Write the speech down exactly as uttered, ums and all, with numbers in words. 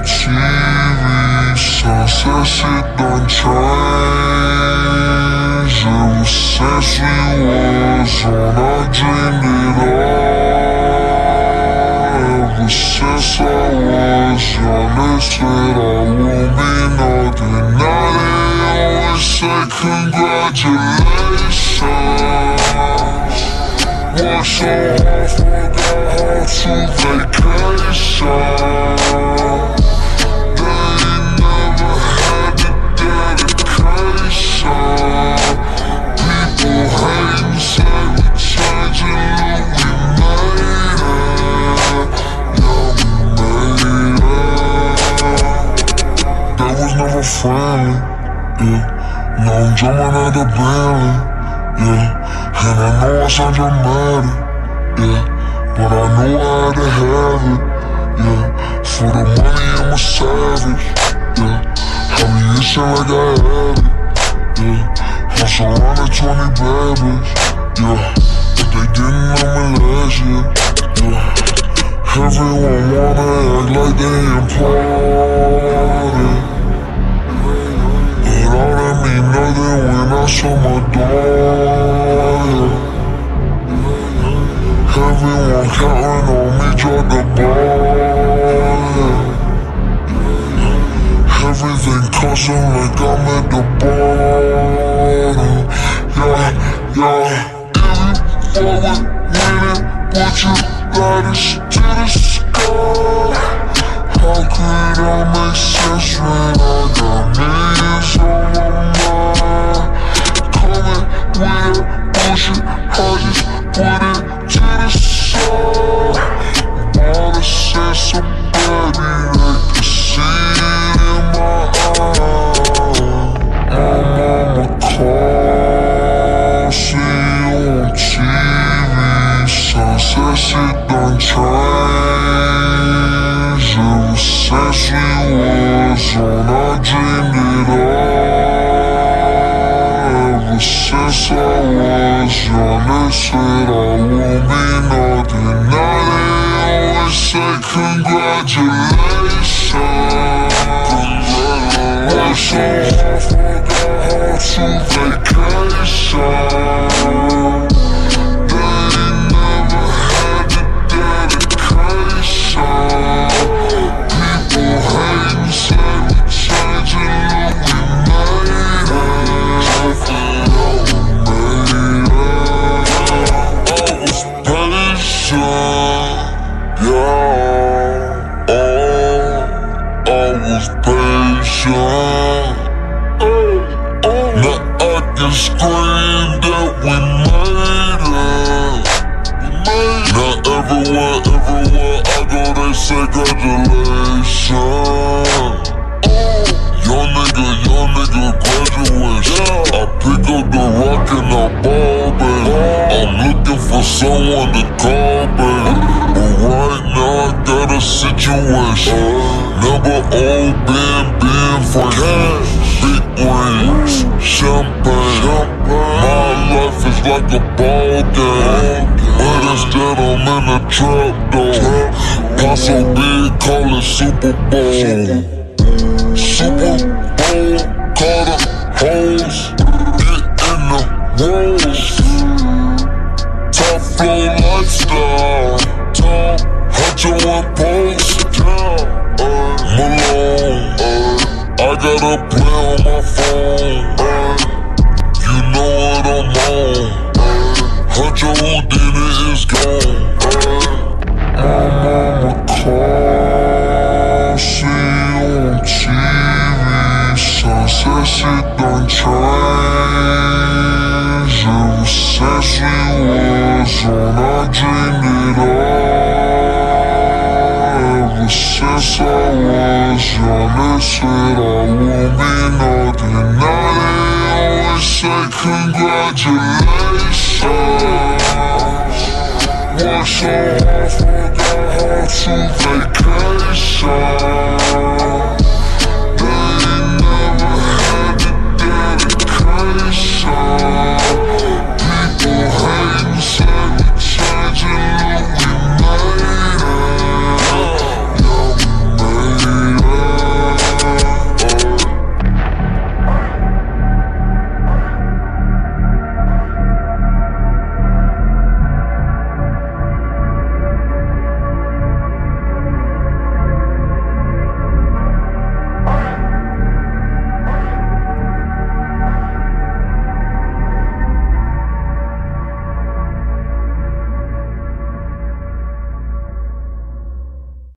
T V, sunset shit done changed. Ever since we was on, I dreamed it all. Ever since I was young, they said I won't be nothing. Now they always say congratulations. Worked so hard, forgot how to vacation. They never had the dedication. People hating, say we changing, look, we made it. Yeah, we made it. That was never friendly, yeah. Now I'm jumping at the Bentley, yeah. And I know I sound dramatic, yeah. But I know I had to have it, yeah. For the money I'm a savage, yeah. I be itching like I had it, yeah. I'm surrounded twenty babies, yeah. But they didn't know me last year, yeah. Everyone wanna act like they important, but all that mean nothing when I show my door. Everyone counting on me, drop the ball. Everything custom like I'm at the bottom. Yeah, yeah. If you forward winning, but you got it to the sky. How could I make sense when I got millions on my mind? Coming with bullshit, I just put it to the side. All the sense of baby, they can see it in my eyes. I'm on the car, see you on T V. Sunset shit done changed. Ever since we was on, I dreamed it all. Ever since I was young, they said I won't be nothing. Now they always say congratulations. Worked so hard, forgot how to vacation. They never had the dedication. People hating, say we changing, look, we made it. Patient. Now I can scream that we made it. Now everywhere, everywhere I go, they say congratulations. Young nigga, young nigga graduation. I pick up the rock and I ball, baby. I'm looking for someone to call, baby. But right now I got a situation. Never old been, been for cash. Big rings, champagne. My life is like a ball game, but instead I'm in a trap though. Pop so big, call it Super Bowl. Super Bowl, call the hoes, get in the rolls. Top flow lifestyle, top hunter and post. Malone, I got a play on my phone. You know what I'm on. Hunter who did it is gone. I'm on the car, see you on T V. Sunset shit done changed. Ever since we was on, I dreamed it all. Ever since I was young, they said I won't be nothing. Now they always say congratulations. Worked so hard, forgot how to vacation.